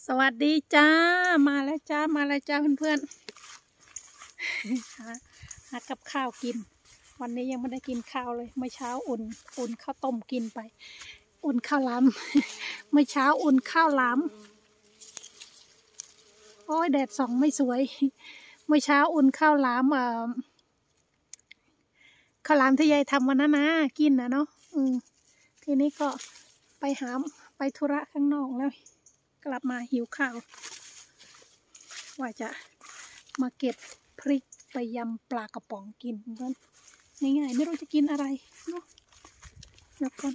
สวัสดีจ้ามาแล้วจ้าเพื่อนๆหากับข้าวกินวันนี้ยังไม่ได้กินข้าวเลยเมื่อเช้าอุ่นข้าวต้มกินไปอุ่นข้าวล้ำเมื่อเช้าอุ่นข้าวล้ำโอ้ยแดดส่องไม่สวยเมื่อเช้าอุ่นข้าวล้ำข้าวล้ำที่ยายทำวันนั้นนะกินนะเนาะทีนี้ก็ไปธุระข้างนอกแล้วกลับมาหิวข้าวว่าจะมาเก็บพริกไปยำปลากระป๋องกินเพื่อนง่ายๆไม่รู้จะกินอะไรเนาะแล้วก่อน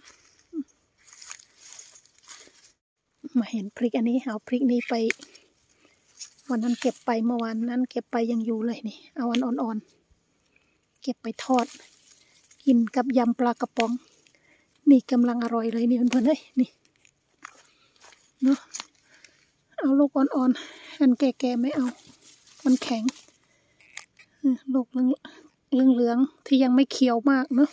มาเห็นพริกอันนี้เอาพริกนี้ไปวันนั้นเก็บไปเมื่อวานนั้นเก็บไปยังอยู่เลยนี่เอาวันอ่อนๆเก็บไปทอดกินกับยำปลากระป๋องนี่กำลังอร่อยเลยนี่เพื่อนๆเฮ้ยนี่เนาะเอาลูกอ่อนๆอันแก่ๆไม่เอามันแข็งลูกเหลืองๆที่ยังไม่เขียวมากเนาะ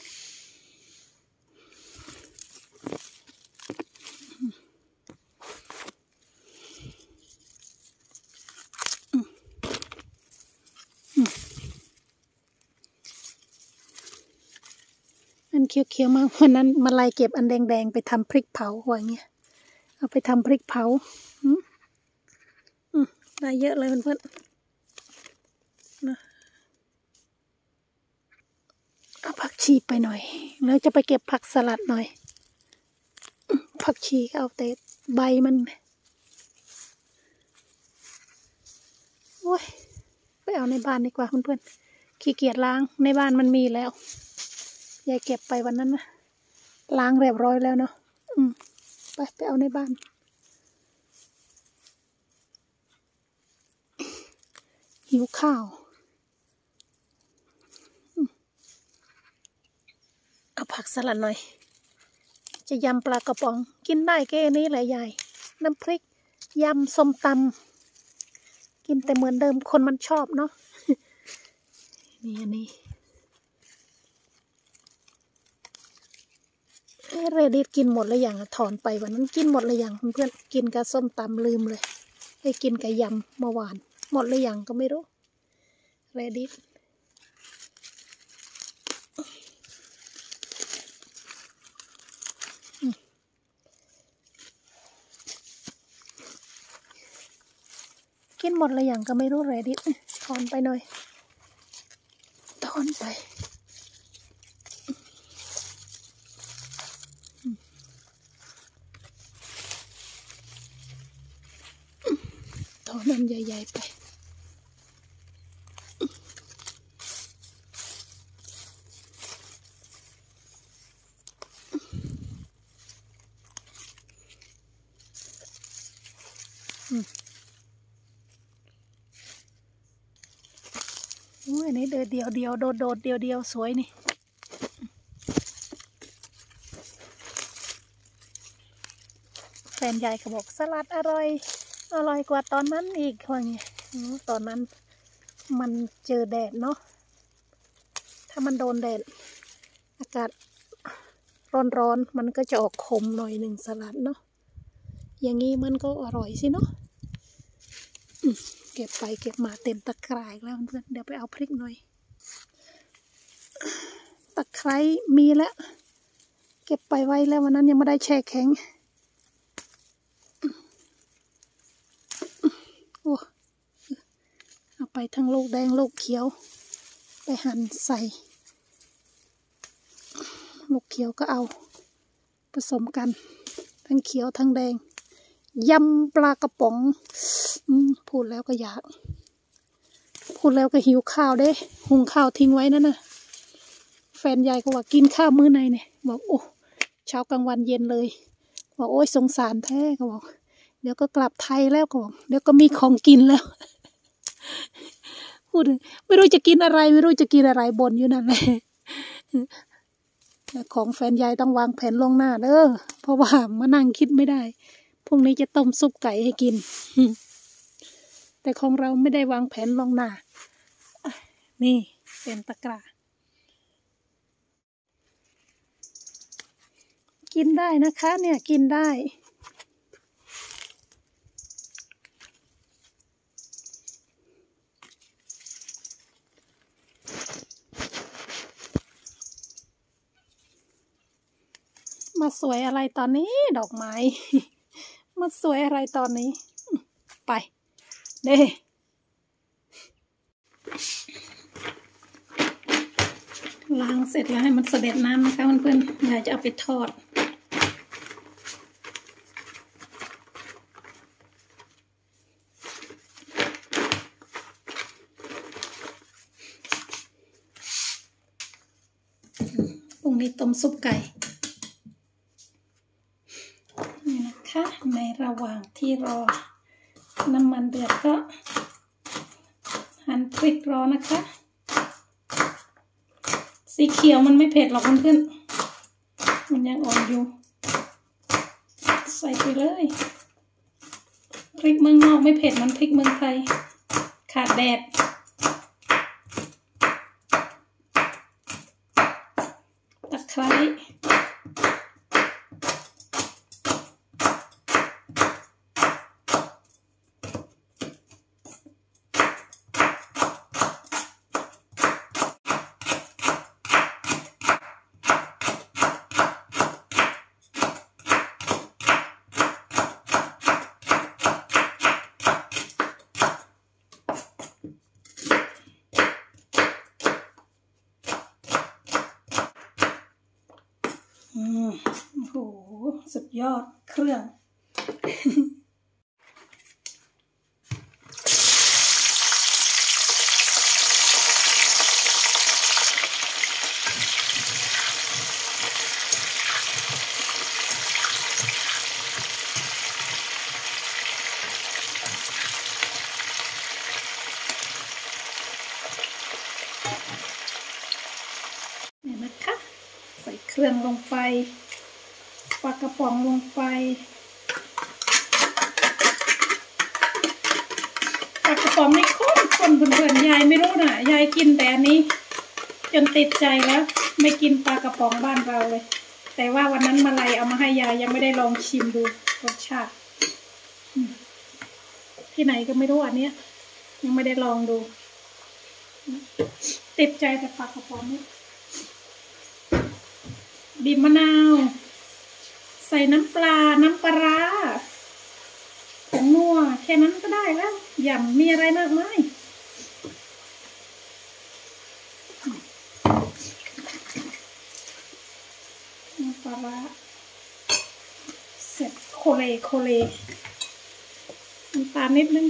อันเขียวๆมากวันนั้นมาไล่เก็บอันแดงๆไปทำพริกเผาว่าอย่างเงี้ยเอาไปทำพริกเผาได้เยอะเลยเพื่อนๆนะเอาผักชีไปหน่อยแล้วจะไปเก็บผักสลัดหน่อยผักชีก็เอาแต่ใบมันโอ้ยไปเอาในบ้านดีกว่าเพื่อนๆขี้เกียจล้างในบ้านมันมีแล้วยายเก็บไปวันนั้นนะล้างเรียบร้อยแล้วเนาะไปเอาในบ้านหิวข้าวเอาผักสลัดหน่อยจะยำปลากระป๋องกินได้แค่นี้แหละยายน้ำพริกยำส้มตำกินแต่เหมือนเดิมคนมันชอบเนาะนี่อันนี้เรดิตกินหมดเลยอย่างถอนไปวันนั้นกินหมดเลยอย่างเพื่อนๆกินกับส้มตำลืมเลยได้กินกับยำเมื่อวานหมดเลยอย่างก็ไม่รู้เรดิตกินหมดเลยอย่างก็ไม่รู้เรดิตถอนไปหน่อยถอนไปถอนอันใหญ่ๆไปอันนี้เดียวโดดเดียวสวยนี่แฟนยายเขาบอกสลัดอร่อยกว่าตอนนั้นอีกว่าไงตอนนั้นมันเจอแดดเนาะถ้ามันโดนแดดอากาศร้อนมันก็จะออกขมหน่อยหนึ่งสลัดเนาะอย่างนี้มันก็อร่อยสิเนาะเก็บไปเก็บมาเต็มตะกร้าแล้วเพื่อนเดี๋ยวไปเอาพริกหน่อยตะไคร้มีแล้วเก็บไปไว้แล้ววันนั้นยังไม่ได้แช่แข็งโอ้เอาไปทั้งลูกแดงลูกเขียวไปหั่นใส่ลูกเขียวก็เอาผสมกันทั้งเขียวทั้งแดงยำปลากระป๋องพูดแล้วก็อยากพูดแล้วก็หิวข้าวเด้หุงข้าวทิ้งไว้นั่นน่ะแฟนยายก็ว่ากินข้าวมื้อไหนเนี่ยบอกโอ้เช้ากลางวันเย็นเลยบอกโอ้ยสงสารแท้ก็บอกเดี๋ยวก็กลับไทยแล้วก็บอกเดี๋ยวก็มีของกินแล้วพูดไม่รู้จะกินอะไรบ่นอยู่นั่นแหละของแฟนยายต้องวางแผนล่วงหน้าเด้อเพราะว่ามานั่งคิดไม่ได้พรุ่งนี้จะต้มซุปไก่ให้กินแต่ของเราไม่ได้วางแผนล่วงหน้านี่เป็นตะกร้ากินได้นะคะเนี่ยกินได้สวยอะไรตอนนี้ดอกไม้ มาสวยอะไรตอนนี้ไปเด้ล้างเสร็จแล้วให้มันเสด็จน้ำนะคะเพื่อนๆยายจะเอาไปทอดพรุ่งนี้ต้มซุปไก่นี่นะคะในระหว่างที่รอน้ำมันเดือดก็หั่นพริกรอนะคะสีเขียวมันไม่เผ็ดหรอกเพื่อนๆมันยังอ่อนอยู่ใส่ไปเลยพริกเมืองนอกไม่เผ็ดมันพริกเมืองไทยขาดแดดตะไคร้โอ้โหสุดยอดเครื่องเนี่ยนะคะใส่เครื่องลงไปปลากระป๋องลงไปปลากระป๋องนี่คนเพื่อนๆยายไม่รู้นะยายกินแต่อันนี้จนติดใจแล้วไม่กินปลากระป๋องบ้านเราเลยแต่ว่าวันนั้นมาลัยเอามาให้ยายยังไม่ได้ลองชิมดูรสชาติที่ไหนก็ไม่รู้อันเนี้ยยังไม่ได้ลองดูติดใจแต่ปลากระป๋องนี่บีบมะนาวใส่น้ำปลาน้ำปลาผงนัวแค่นั้นก็ได้แล้วอย่ามีอะไรมากมายน้ำปลาเสร็จโคเลน้ำตาลนิดนึง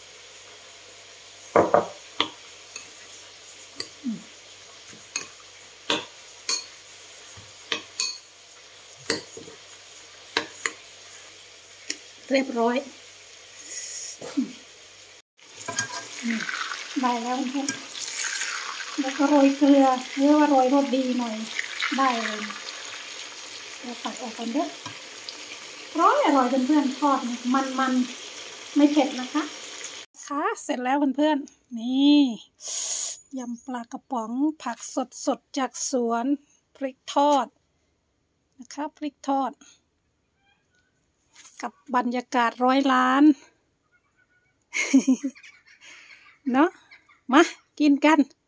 เรียบร้อยได้แล้วเพื่อนแล้วก็โรยเกลือหรือว่าโรยรสดีหน่อยได้เลยเราตักออกกันเด้ออร่อยเพื่อนๆทอดมันไม่เผ็ดนะคะค่ะเสร็จแล้วเพื่อนๆนี่ยำปลากระป๋องผักสดจากสวนพริกทอดนะคะพริกทอดกับบรรยากาศ100 ล้าน เนาะมากินกัน